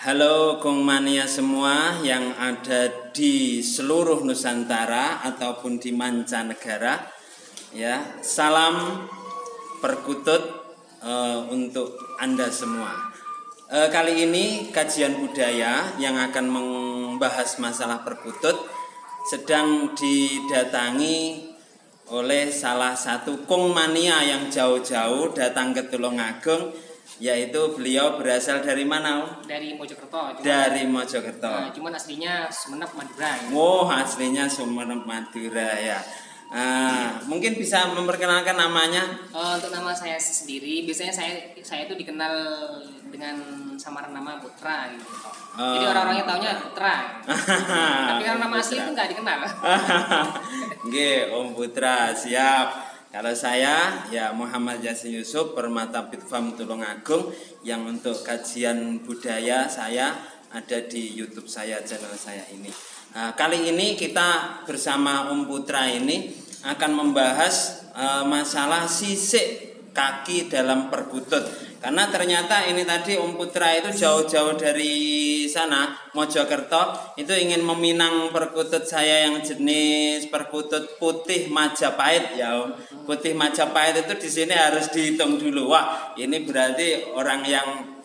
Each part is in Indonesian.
Halo Gong Mania semua yang ada di seluruh Nusantara ataupun di mancanegara. Ya, salam perkutut untuk Anda semua. Kali ini kajian budaya yang akan membahas masalah perkutut sedang didatangi oleh salah satu Gong Mania yang jauh-jauh datang ke Tulungagung. Yaitu beliau berasal dari mana? Dari Mojokerto. Dari Mojokerto. Nah, cuman aslinya Sumenep Madura. Wow, aslinya Sumenep Madura ya. Mungkin bisa memperkenalkan namanya? Untuk nama saya sendiri, biasanya saya itu dikenal dengan samaran nama Putra gitu. Jadi orang-orangnya taunya Putra. Tapi kalau nama asli itu nggak dikenal. Oke, Om Putra, siap. Kalau saya ya Muhammad Yasin Yusuf, Permata Pitfam Tulungagung, yang untuk kajian budaya saya ada di YouTube saya, channel saya ini. Kali ini kita bersama Om Putra ini akan membahas masalah sisik kaki dalam perkutut. Karena ternyata ini tadi Om Putra itu jauh-jauh dari sana, Mojokerto, itu ingin meminang perkutut saya yang jenis perkutut putih Majapahit ya Om. Putih Majapahit itu di sini harus dihitung dulu. Wah, ini berarti orang yang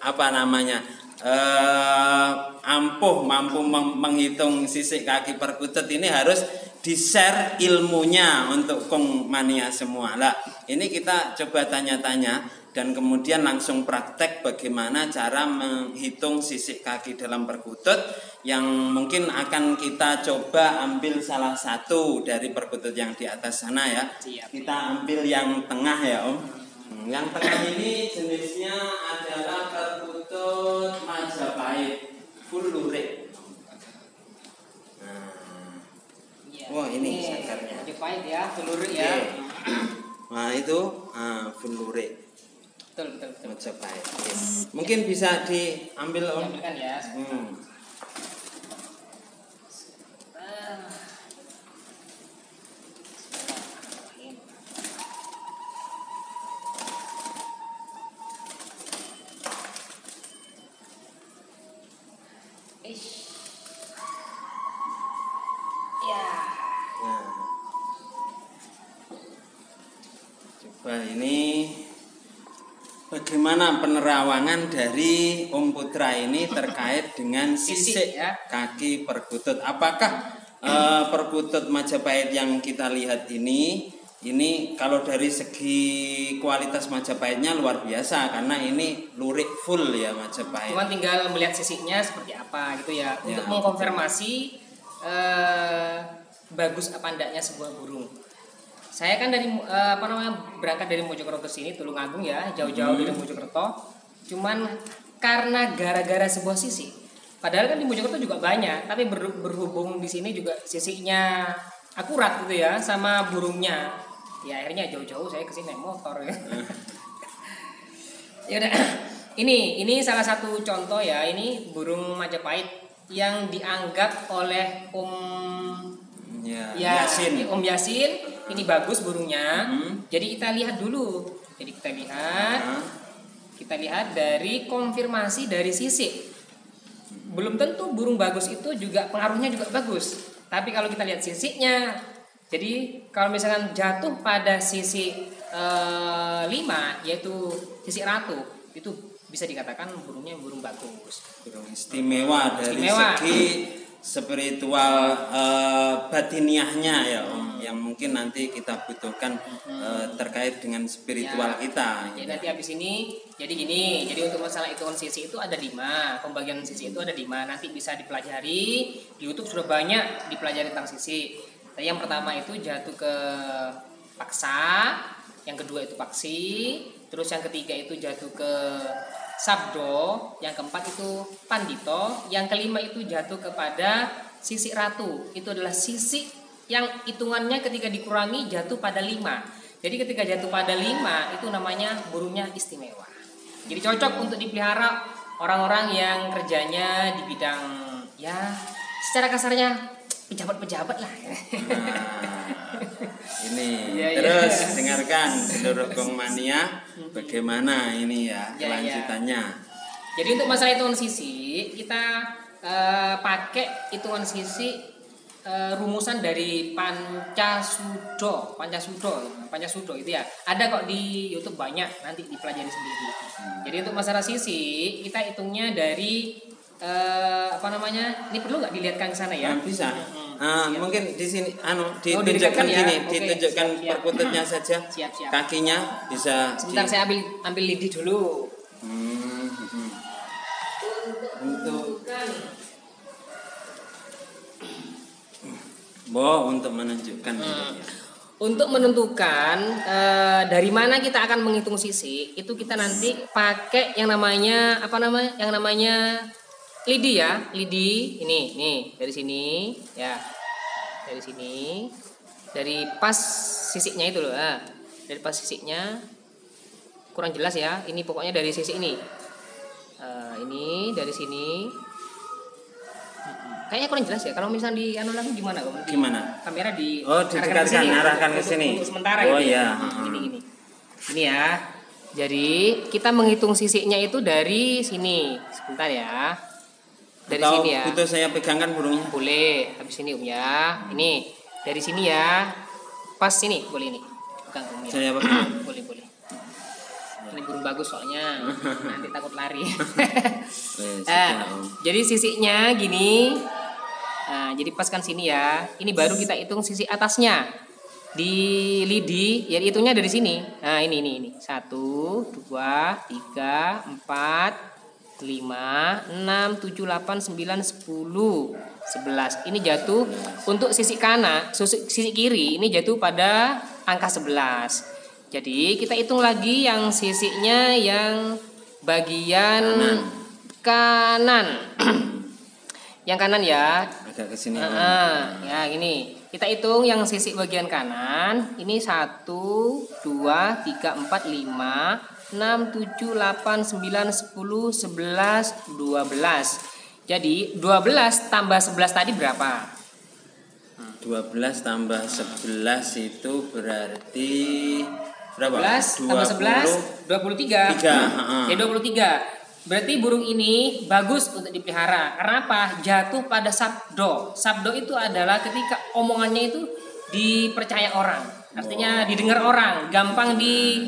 mampu menghitung sisik kaki perkutut ini harus di-share ilmunya untuk Gong Mania semua. Lah, ini kita coba tanya-tanya dan kemudian langsung praktek bagaimana cara menghitung sisik kaki dalam perkutut, yang mungkin akan kita coba ambil salah satu dari perkutut yang di atas sana ya. Kita ambil yang tengah ya Om. Yang tengah ini jenisnya adalah perkutut Majapahit full lurik. Wah, ini sakarnya. Majapahit ya, full lurik ya. Nah, itu full lurik. Betul. Majapahit. Mungkin bisa diambil Om. Diambilkan ya. Coba ini bagaimana penerawangan dari Om Putra ini terkait dengan sisik kaki perkutut. Apakah perkutut Majapahit yang kita lihat ini kalau dari segi kualitas Majapahitnya luar biasa, karena ini lurik full ya Majapahit. Cuma tinggal melihat sisiknya seperti apa gitu ya. Untuk mengkonfirmasi bagus apa endaknya sebuah burung. Saya kan berangkat dari Mojokerto ke sini, Tulungagung ya, jauh-jauh dari Mojokerto. Cuman karena gara-gara sebuah sisik. Padahal kan di Mojokerto juga banyak, tapi berhubung di sini juga sisiknya akurat gitu ya sama burungnya. Ya akhirnya jauh-jauh saya ke sini naik motor ya. Ya udah. Ini salah satu contoh ya, ini burung Majapahit yang dianggap oleh Om Yasin ini bagus burungnya. Jadi kita lihat dulu. Kita lihat dari konfirmasi dari sisik. Belum tentu burung bagus itu juga pengaruhnya juga bagus. Tapi kalau kita lihat sisiknya, jadi kalau misalkan jatuh pada sisi 5, yaitu sisi ratu, itu bisa dikatakan burungnya burung bagus. Burung istimewa dari segi spiritual batiniahnya ya Om, yang mungkin nanti kita butuhkan terkait dengan spiritual kita. Ya nanti habis ini jadi gini, jadi untuk masalah hitungan sisi itu ada 5, pembagian sisi itu ada 5, nanti bisa dipelajari di YouTube, sudah banyak dipelajari tentang sisi. Yang pertama itu jatuh ke paksa, yang kedua itu paksi, terus yang ketiga itu jatuh ke sabdo, yang keempat itu pandito, yang kelima itu jatuh kepada sisi ratu. Itu adalah sisi yang hitungannya ketika dikurangi jatuh pada 5. Jadi ketika jatuh pada 5 itu namanya burungnya istimewa. Jadi cocok untuk dipelihara orang-orang yang kerjanya di bidang ya secara kasarnya pejabat-pejabat lah. Ini terus dengarkan seluruh Gong Mania bagaimana ini ya kelanjutannya. Jadi untuk masalah hitungan sisi kita pakai hitungan sisi rumusan dari Pancasudo itu ya. Ada kok di YouTube banyak, nanti dipelajari sendiri. Jadi untuk masalah sisi kita hitungnya dari ini perlu nggak dilihatkan ke sana ya? Bisa. Siap. Mungkin di sini didekatkan ditunjukkan ya? gini, Oke, ditunjukkan siap. perkututnya saja. Siap. Kakinya bisa Sebentar saya ambil lidi dulu. Untuk menunjukkan Untuk menentukan dari mana kita akan menghitung sisi, itu kita nanti pakai yang namanya lidi ya. Lidi ini nih dari sini ya. Dari sini. Dari pas sisiknya itu loh. Dari pas sisiknya kurang jelas ya. Ini pokoknya dari sisi ini. Ini dari sini. Kayaknya kurang jelas ya. Kalau misalnya di lagi gimana? Gimana? Kamera didekatkan, arahkan ke sini. Untuk sementara gitu. Iya. Ini. Ini ya. Jadi kita menghitung sisiknya itu dari sini. Sebentar ya. Dari sini ya. Butuh saya pegangkan burungnya? Boleh. Habis ini ya. Ini dari sini ya. Pas sini boleh ini. Pegang ya. Saya pegang. Boleh. Ini burung bagus soalnya. Nanti takut lari. Jadi sisiknya gini. Nah, jadi paskan sini ya. Ini baru kita hitung sisi atasnya. Di lidi, ya hitungnya dari sini. Nah, ini. 1, 2, 3, 4, 5, 6, 7, 8, 9, 10, 11. Ini jatuh untuk sisi kanan, sisi kiri ini jatuh pada angka 11. Jadi kita hitung lagi yang sisinya yang bagian kanan. Yang kanan ya. Agak ke sini. Ya gini. Kita hitung yang sisi bagian kanan. Ini 1, 2, 3, 4, 5, 6, 7, 8, 9, 10, 11, 12. Jadi 12 tambah 11 tadi berapa? 12 tambah 11 itu berarti berapa? 12 tambah 11 23. Ya 23. Berarti burung ini bagus untuk dipelihara. Karena apa? Jatuh pada sabdo. Sabdo itu adalah ketika omongannya itu dipercaya orang. Artinya didengar orang, gampang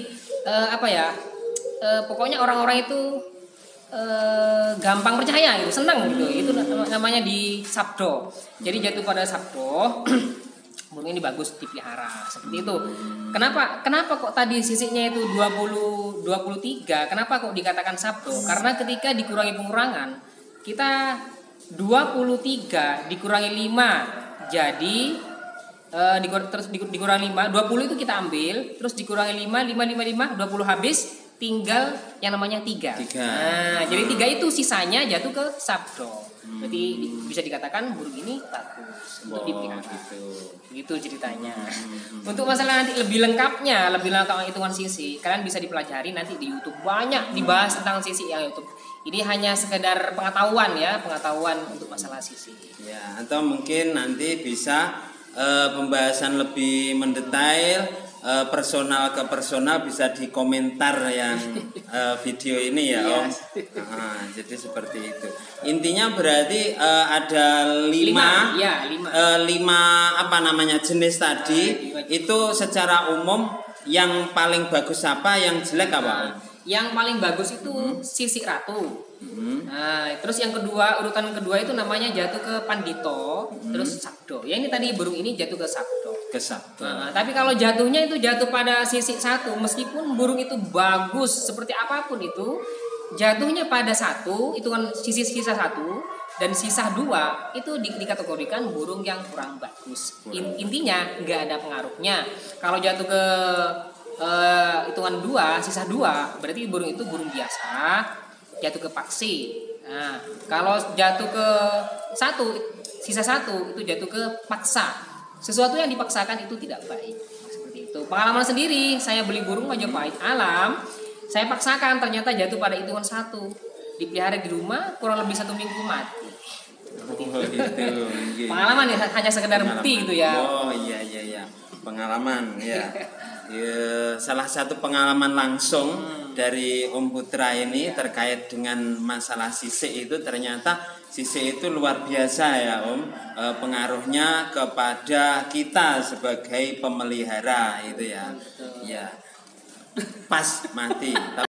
pokoknya orang-orang itu gampang percaya gitu, senang gitu. Itu namanya di sabdo. Jadi jatuh pada sabdo. Burung ini bagus dipelihara seperti itu. Kenapa kok tadi sisiknya itu 23? Kenapa kok dikatakan sabdo? Karena ketika dikurangi pengurangan, kita 23 dikurangi 5 jadi dikurangi 5, 20 itu kita ambil, terus dikurangi 5, 20 habis, tinggal yang namanya 3. Nah, jadi 3 itu sisanya jatuh ke sabdo. Berarti bisa dikatakan burung ini bagus untuk dipelihara. Gitu ceritanya. Untuk masalah nanti lebih lengkap hitungan sisi, kalian bisa dipelajari nanti di YouTube, banyak dibahas tentang sisi yang YouTube. Ini hanya sekedar pengetahuan untuk masalah sisi. Ya, atau mungkin nanti bisa pembahasan lebih mendetail, personal ke personal bisa di komentar yang video ini ya Om. Jadi seperti itu. Intinya berarti ada 5 jenis tadi. Itu secara umum yang paling bagus apa, yang jelek apa? Yang paling bagus itu sisik ratu. Nah, terus yang kedua, urutan kedua itu namanya jatuh ke pandito, terus sabdo. Ya ini tadi burung ini jatuh ke sabdo. Nah, tapi kalau jatuhnya itu jatuh pada sisi 1, meskipun burung itu bagus seperti apapun itu, jatuhnya pada 1, itu kan sisa 1 dan sisa 2 itu dikategorikan burung yang kurang bagus. Intinya nggak ada pengaruhnya. Kalau jatuh ke hitungan 2, sisa 2, berarti burung itu burung biasa, jatuh ke paksi. Nah, kalau jatuh ke 1, sisa 1 itu jatuh ke paksa. Sesuatu yang dipaksakan itu tidak baik. Seperti itu. Pengalaman sendiri, saya beli burung Majapahit alam, saya paksakan ternyata jatuh pada hitungan 1. Dipelihara di rumah kurang lebih 1 minggu mati. Pengalaman ya, hanya sekedar bukti gitu ya. Oh iya. Pengalaman ya. Salah satu pengalaman langsung dari Om Putra ini terkait dengan masalah sisik itu, ternyata sisik itu luar biasa ya Om, pengaruhnya kepada kita sebagai pemelihara itu ya. Betul. Ya. Pas mati.